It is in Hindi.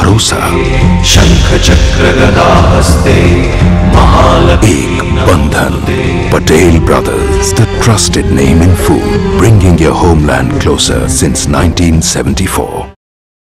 भरोसा। शंख चक्र गदा हस्ते एक बंधन। Patel Brothers, the trusted name in food, bringing your homeland closer since 1974.